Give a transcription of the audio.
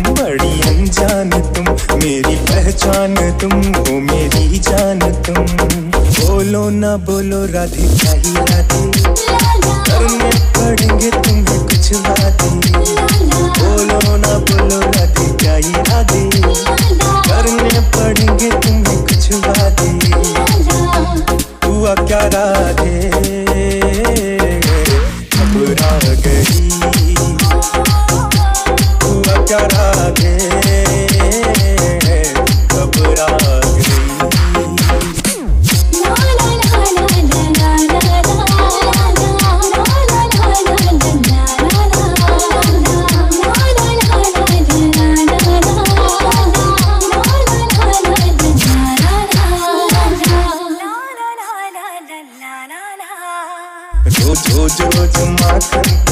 बड़ी अनजान तुम, मेरी पहचान तुम हो, मेरी जान तुम। बोलो ना बोलो राधे क्या ही राधे, करने पड़ेंगे तुम्हें कुछ वादे। बोलो ना बोलो राधे क्या ही राधे, करने पड़ेंगे तुम्हें कुछ वादे। हुआ क्या राधे घबरा गई, हुआ क्या राधे घबरा गई। रोज रोज रोज माखन